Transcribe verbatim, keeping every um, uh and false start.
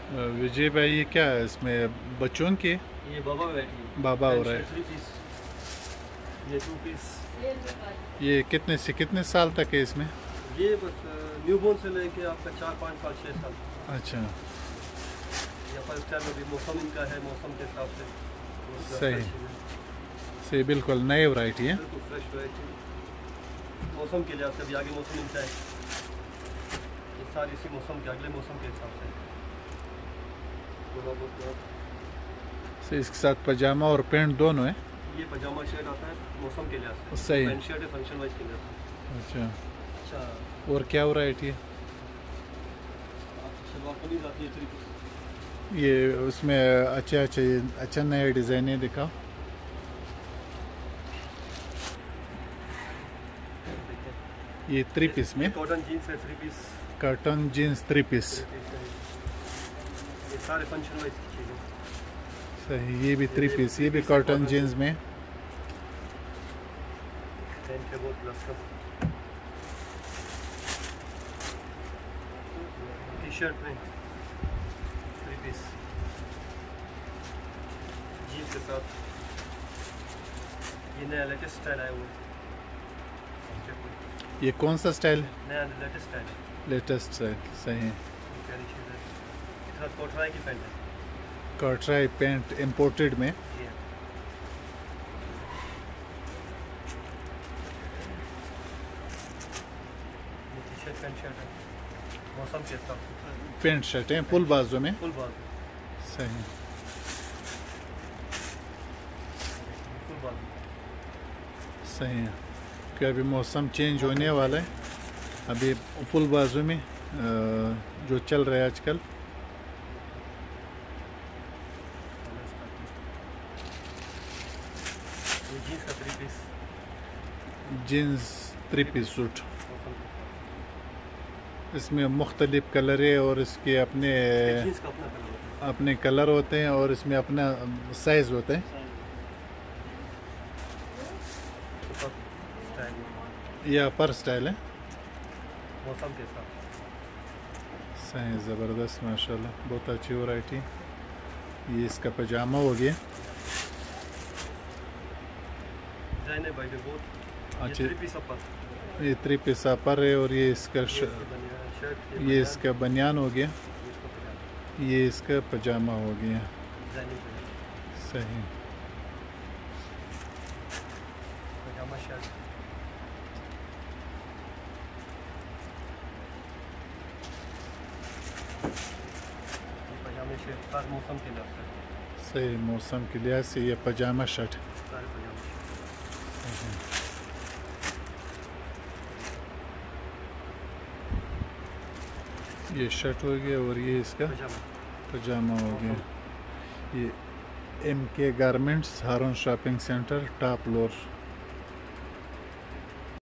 विजय भाई, ये क्या है इसमें बच्चों के? ये बाबा बैठी है। बाबा हो रहा है। ये टू पीस। ये कितने से कितने साल तक है इसमें? ये बस न्यूबॉर्न से लेके आपका चार पाँच साल छः साल। अच्छा, या पर इस टाइम में भी मौसम इनका है, मौसम के हिसाब से सही सही, बिल्कुल नई वैरायटी है, बिल्कुल फ्रेश वैरायटी। मौसम के लिहाज से अभी आगे मौसम मिलता है, ये सारी इसी मौसम के अगले मौसम के हिसाब से। सही। इसके साथ पजामा और पैंट दोनों है? ये पजामा शर्ट आता है मौसम के लिहाज से, सही। पैंट शर्ट है फंक्शन वाइज के लिहाज से। अच्छा अच्छा, और क्या वैरायटी है? शलवार कमीज आती है थ्री पीस। ये उसमें अच्छा अच्छा अच्छा नया डिज़ाइन है, दिखाओ। ये थ्री पीस में कॉटन जीन्स है three piece. Cotton jeans three piece, ये सारे फंक्शन वाइज की चीज़ें। सही। ये भी थ्री पीस, ये भी कॉटन जीन्स में। टी शर्ट में थ्री पीस जीन्स के साथ। ये नया लेटेस्ट स्टाइल आया हुआ है। ये कौन सा स्टाइल है? नया लेटेस्ट स्टाइल है, लेटेस्ट स्टाइल, सही। प्यारी चीज़ है। इतना कोटराई की पैंट है, कॉटराई पैंट इम्पोर्टेड में। ये टी शर्ट पैंट शर्ट है मौसम के हिसाब से। पैंट शर्ट है फुल बाजू में, फुल बाजू, सही फुल बाजू। सही है कि अभी मौसम चेंज होने वाला है। अभी फुल बाजू में जो चल रहा है आजकल। ये जीन्स का three piece, jeans three piece suit, इसमें मुख्तलिफ कलर है और इसके अपने जीन्स का अपना कलर होता है। अपने कलर होते हैं और इसमें अपना साइज़ होता है। यह अपर स्टाइल है, मौसम के साथ। सही, ज़बरदस्त, माशाल्लाह, बहुत अच्छी वैरायटी। ये इसका पजामा हो गया। डिजाइन है भाई बहुत अच्छा, ये थ्री पीस अपर, ये थ्री पीस अपर है और ये इसका श... शर्ट, ये इसका बनियान हो गया, ये इसका पजामा हो गया, सही। पजामा शर्ट, पजामे शर्ट हर मौसम के लिहाज से, सही। मौसम के लिहाज से ये पजामा शर्ट, सारे पजामा शर्ट। ये शर्ट हो गया और ये इसका पजामा पजामा हो गया। ये M K garments, Haroon shopping centre, top floor.